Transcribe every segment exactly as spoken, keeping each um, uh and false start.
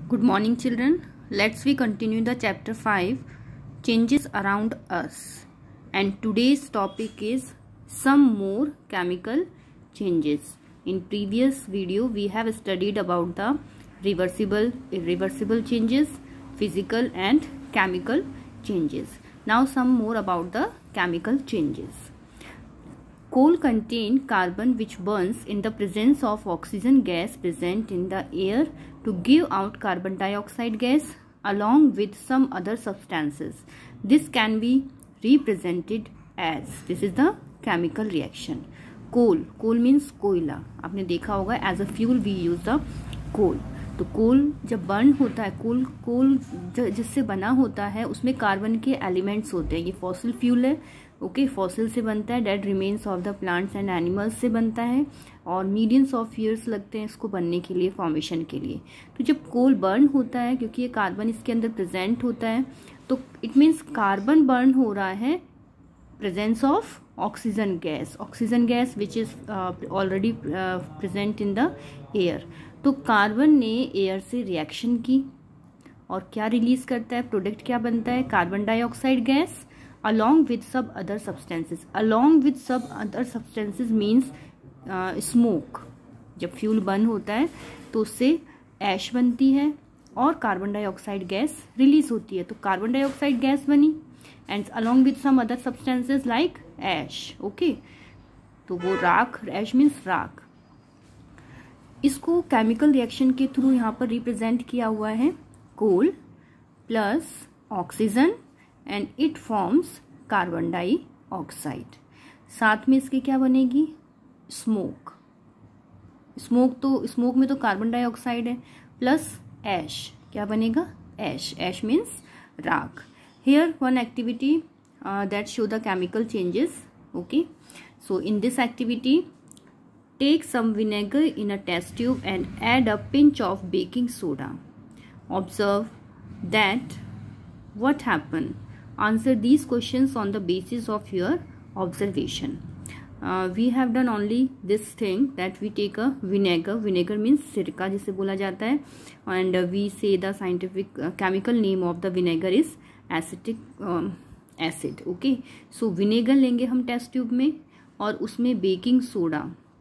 Good morning, children. Let's we continue the chapter five, changes around us. And today's topic is some more chemical changes. In previous video, we have studied about the reversible, irreversible changes, physical and chemical changes. Now some more about the chemical changes. Coal contains carbon which burns in the presence of oxygen gas present in the air to give out carbon dioxide gas along with some other substances. This can be represented as, this is the chemical reaction. Coal, coal means कोयला. आपने देखा होगा as a fuel we use the coal. तो कोल जब burn होता है, कोल कोल जिससे बना होता है उसमें कार्बन के एलिमेंट्स होते हैं. ये फॉसिल फ्यूल है. ओके, फॉसिल से बनता है, dead remains of the plants and animals से बनता है और मिलियंस ऑफ ईयर्स लगते हैं इसको बनने के लिए, फॉर्मेशन के लिए. तो जब कोल बर्न होता है, क्योंकि ये कार्बन इसके अंदर प्रेजेंट होता है, तो इट मीन्स कार्बन बर्न हो रहा है presence of oxygen gas, oxygen gas which is already present in the air. तो कार्बन ने एयर से रिएक्शन की और क्या रिलीज करता है, प्रोडक्ट क्या बनता है, carbon dioxide gas along with some other substances. Along with some other substances means uh, smoke. जब फ्यूल बर्न होता है तो उससे ऐश बनती है और कार्बन डाइऑक्साइड गैस रिलीज होती है. तो कार्बन डाइऑक्साइड गैस बनी and along with some other substances like ash. Okay, तो वो राख, ऐश मीन्स राख. इसको केमिकल रिएक्शन के थ्रू यहाँ पर रिप्रेजेंट किया हुआ है coal plus oxygen and it forms carbon dioxide. साथ में इसके क्या बनेगी, स्मोक. स्मोक तो स्मोक में तो कार्बन डाइऑक्साइड है प्लस ऐश. क्या बनेगा, ऐश. ऐश मीन्स राख. Here one activity that show the chemical changes. Okay, so in this activity take some vinegar in a test tube and add a pinch of baking soda. Observe that what happened. Answer these questions on the basis of your observation. Uh, we have done only this thing that we take a vinegar. Vinegar means सिरका जिसे बोला जाता है, and uh, we say the scientific uh, chemical name of the vinegar is acetic um, acid. Okay, so vinegar लेंगे हम test tube में और उसमें बेकिंग सोडा,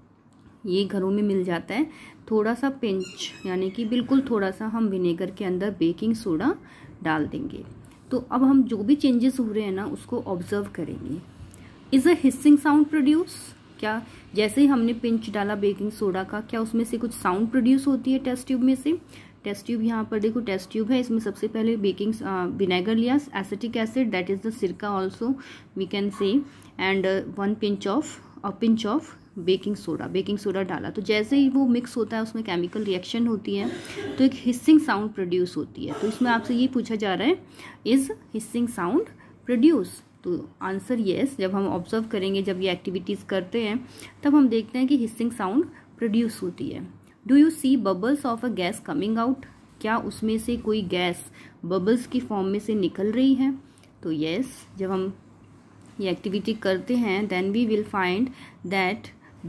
ये घरों में मिल जाता है, थोड़ा सा पिंच यानी कि बिल्कुल थोड़ा सा हम विनेगर के अंदर बेकिंग सोडा डाल देंगे. तो अब हम जो भी चेंजेस हो रहे हैं ना उसको ऑब्जर्व करेंगे. Is a hissing sound produce. क्या जैसे ही हमने पिंच डाला बेकिंग सोडा का, क्या उसमें से कुछ साउंड प्रोड्यूस होती है टेस्ट ट्यूब में से. टेस्ट ट्यूब यहाँ पर देखो, टेस्ट ट्यूब है, इसमें सबसे पहले बेकिंग विनेगर लिया, acetic acid that is the सिरका also we can say, and one pinch of a pinch of baking soda. Baking soda डाला तो जैसे ही वो मिक्स होता है उसमें केमिकल रिएक्शन होती है तो एक हिसिंग साउंड प्रोड्यूस होती है. तो इसमें आपसे ये पूछा जा रहा है, इज हिसिंग साउंड प्रोड्यूस. तो आंसर येस. जब हम ऑब्जर्व करेंगे, जब ये एक्टिविटीज़ करते हैं तब हम देखते हैं कि हिसिंग साउंड प्रोड्यूस होती है. Do you see bubbles of a gas coming out. क्या उसमें से कोई गैस बबल्स की फॉर्म में से निकल रही है. तो येस, जब हम ये एक्टिविटी करते हैं then we will find that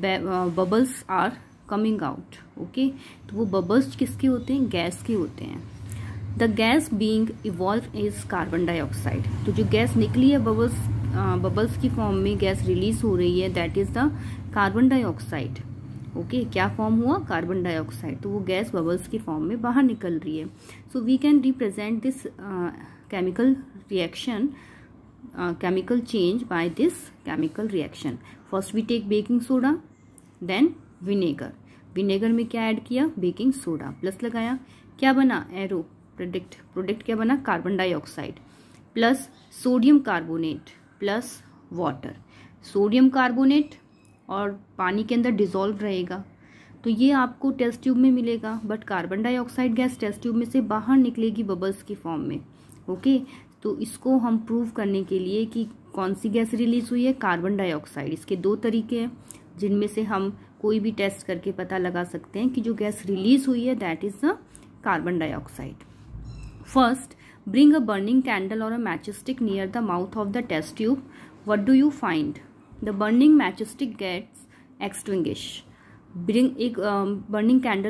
bubbles are coming out. Okay, तो वो बबल्स किसके होते हैं, गैस के होते हैं. The gas being evolve is carbon dioxide. तो जो गैस निकली है बबल्स बबल्स की फॉर्म में, गैस रिलीज हो रही है, that is the carbon dioxide. Okay, क्या फॉर्म हुआ, कार्बन डाइऑक्साइड. तो वो गैस बबल्स की फॉर्म में बाहर निकल रही है. So we can represent this chemical reaction, Uh, chemical change by this chemical reaction. First we take baking soda, then vinegar. vinegar में क्या ऐड किया, बेकिंग सोडा, प्लस लगाया, क्या बना, एरो प्रोडक्ट. प्रोडक्ट क्या बना, carbon dioxide plus sodium carbonate plus water. Sodium carbonate और पानी के अंदर डिजोल्व रहेगा तो ये आपको टेस्ट ट्यूब में मिलेगा, but carbon dioxide gas test tube में से बाहर निकलेगी बबल्स की फॉर्म में. ओके, तो इसको हम प्रूव करने के लिए कि कौन सी गैस रिलीज हुई है, कार्बन डाइऑक्साइड. इसके दो तरीके हैं जिनमें से हम कोई भी टेस्ट करके पता लगा सकते हैं कि जो गैस रिलीज हुई है that is the carbon dioxide. First, bring a burning candle और a matchstick near the mouth of the test tube. What do you find. The burning matchstick gets extinguish. Bring एक burning candle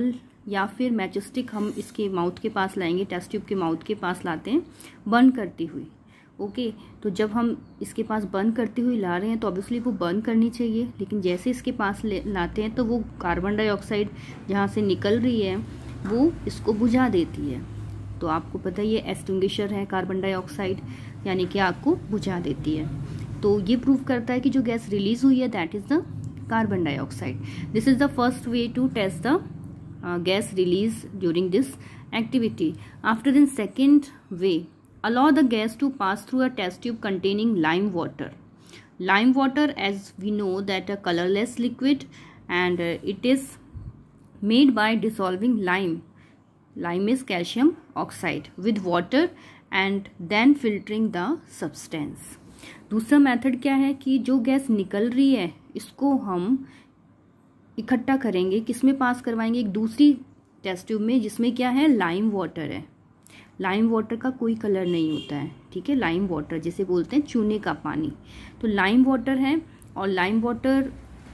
या फिर matchstick हम इसके mouth के पास लाएंगे, test tube के mouth के पास लाते हैं बर्न करती हुई। ओके, तो जब हम इसके पास बर्न करती हुई ला रहे हैं तो ऑब्वियसली वो बर्न करनी चाहिए, लेकिन जैसे इसके पास लाते हैं तो वो कार्बन डाइऑक्साइड जहाँ से निकल रही है वो इसको बुझा देती है। तो आपको पता है ये एक्सटिंग्विशर है कार्बन डाइऑक्साइड, यानी कि आग को बुझा देती है। तो ये प्रूव करता है कि जो गैस रिलीज हुई है that is the carbon dioxide. This is the first way to test the gas release during this activity. After then second way, allow the gas to pass through a test tube containing lime water. Lime water, as we know, that a colorless liquid, and uh, it is made by dissolving lime. Lime is calcium oxide with water and then filtering the substance. दूसरा method क्या है कि जो gas निकल रही है इसको हम इकट्ठा करेंगे, किसमें पास करवाएंगे, एक दूसरी टेस्ट ट्यूब में जिसमें क्या है, लाइम वाटर है। लाइम वाटर का कोई कलर नहीं होता है, ठीक है। लाइम वाटर जिसे बोलते हैं चूने का पानी, तो लाइम वाटर है। और लाइम वाटर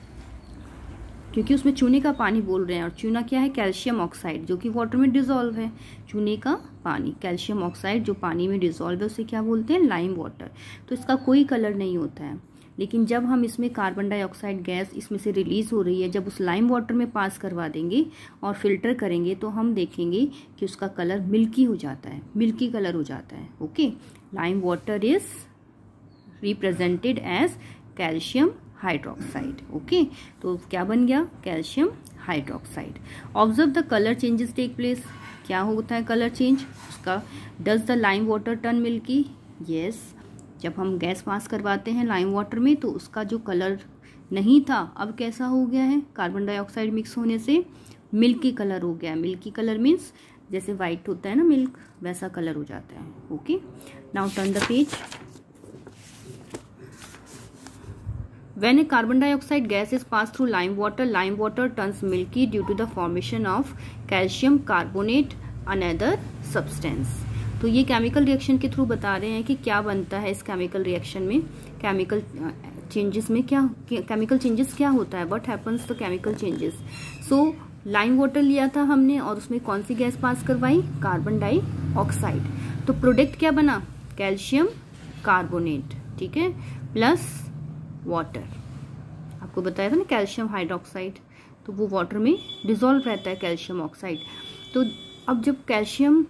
क्योंकि उसमें चूने का पानी बोल रहे हैं, और चूना क्या है, कैल्शियम ऑक्साइड, जो कि वाटर में डिसॉल्व है। चूने का पानी, कैल्शियम ऑक्साइड जो पानी में डिसॉल्व है, उसे क्या बोलते हैं, लाइम वाटर। तो इसका कोई कलर नहीं होता है। लेकिन जब हम इसमें कार्बन डाइऑक्साइड गैस इसमें से रिलीज हो रही है, जब उस लाइम वाटर में पास करवा देंगे और फिल्टर करेंगे तो हम देखेंगे कि उसका कलर मिल्की हो जाता है, मिल्की कलर हो जाता है। Okay, lime water is represented as calcium hydroxide. Okay, तो क्या बन गया, calcium hydroxide. Observe the colour changes take place. क्या होता है कलर चेंज उसका, does the lime water turn milky, yes. जब हम गैस पास करवाते हैं लाइम वाटर में तो उसका जो कलर नहीं था अब कैसा हो गया है, कार्बन डाइऑक्साइड मिक्स होने से मिल्की कलर हो गया। मिल्की कलर मीन्स जैसे वाइट होता है ना मिल्क, वैसा कलर हो जाता है। Okay, now turn the page. When a carbon dioxide gas is passed through lime water, lime water turns milky due to the formation of calcium carbonate, another substance. तो ये chemical reaction के through बता रहे हैं कि क्या बनता है इस केमिकल रिएक्शन में, केमिकल चेंजेस में क्या, केमिकल चेंजेस क्या होता है, what happens the chemical changes. So lime water लिया था हमने और उसमें कौन सी गैस पास करवाई, कार्बन डाइऑक्साइड। तो प्रोडक्ट क्या बना, कैल्शियम कार्बोनेट, ठीक है, प्लस वाटर। आपको बताया था ना कैल्शियम हाइड्रोक्साइड, तो वो वाटर में डिसॉल्व रहता है कैल्शियम ऑक्साइड। तो अब जब कैल्शियम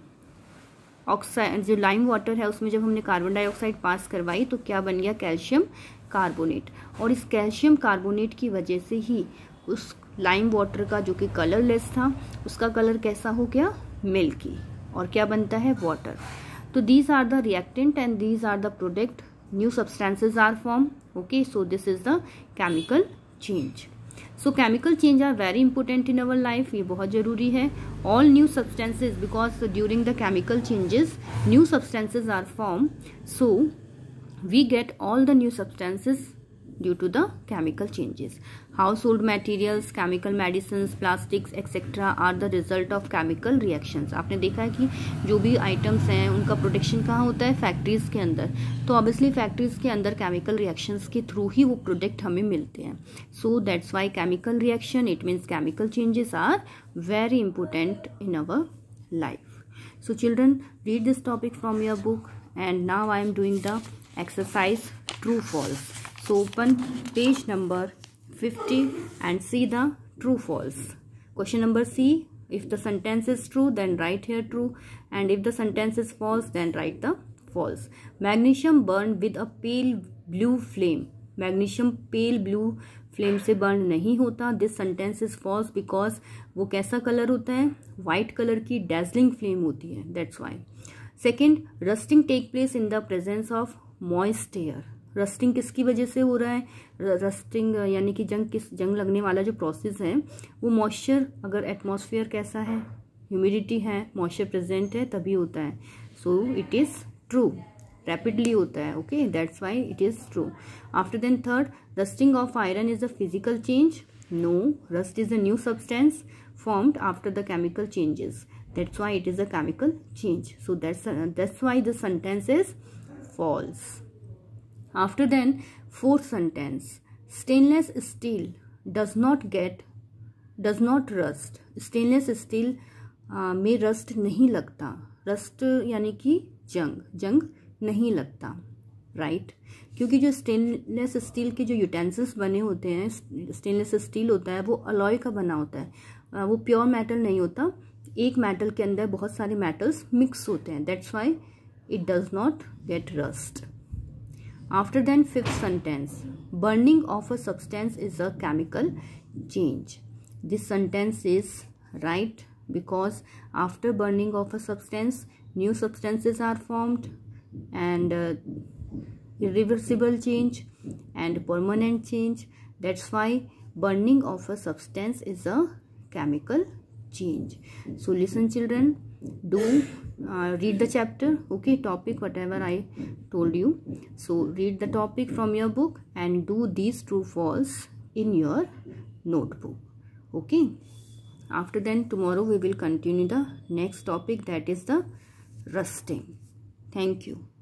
ऑक्साइड, जो लाइम वाटर है उसमें जब हमने कार्बन डाइऑक्साइड पास करवाई तो क्या बन गया, कैल्शियम कार्बोनेट। और इस कैल्शियम कार्बोनेट की वजह से ही उस लाइम वाटर का जो कि कलरलेस था उसका कलर कैसा हो गया, मिल्की, और क्या बनता है, वाटर। तो these are the reactant and these are the product, new substances are form. Okay, so this is the chemical change. So chemical change are very important in our life, ये बहुत जरूरी है। All new substances, because during the chemical changes new substances are form, so we get all the new substances due to the chemical changes. Household materials, chemical medicines, plastics etc are the result of chemical reactions. आपने देखा है कि जो भी items हैं उनका production कहाँ होता है, फैक्ट्रीज के अंदर। तो ऑब्वियसली फैक्ट्रीज के अंदर केमिकल रिएक्शंस के थ्रू ही वो प्रोडक्ट हमें मिलते हैं। So that's why chemical reaction, it means chemical changes are very important in our life. So children, read this topic from your book, and now I am doing the exercise true false. So open page number fifty and see the true false. Question number C, if the sentence is true then write here true, and if the sentence is false then write the false. Magnesium burned with a pale blue flame. Magnesium pale blue flame से burn नहीं होता. This sentence is false because वो कैसा colour होता है, white colour की dazzling flame होती है, that's why. Second, rusting take place in the presence of moist air. Rusting किसकी वजह से हो रहा है, रस्टिंग यानी कि जंग किस जंग लगने वाला जो प्रोसेस है वो मॉइस्चर, अगर एटमॉस्फेयर कैसा है, ह्यूमिडिटी है, मॉइस्चर प्रेजेंट है तभी होता है. So it is true, rapidly होता है. Okay, that's why it is true. After then third, rusting of iron is a physical change. No, rust is a new substance formed after the chemical changes. That's why it is a chemical change. So that's uh, that's why the sentence is false. After then, fourth sentence, stainless steel does not get does not rust, stainless steel में rust नहीं लगता, rust यानी कि जंग, जंग नहीं लगता, right right? क्योंकि जो स्टेनलेस स्टील के जो यूटेंसिल्स बने होते हैं, स्टेनलेस स्टील होता है वो अलॉय का बना होता है, वो प्योर मेटल नहीं होता, एक मेटल के अंदर बहुत सारे मेटल्स मिक्स होते हैं, that's why it does not get rust. After then, fifth sentence, burning of a substance is a chemical change. This sentence is right because after burning of a substance, new substances are formed, and uh, irreversible change and permanent change. That's why burning of a substance is a chemical change. So listen children, do uh, read the chapter, okay, topic whatever I told you. So read the topic from your book and do these true false in your notebook, okay. After then tomorrow we will continue the next topic, that is the rusting. Thank you.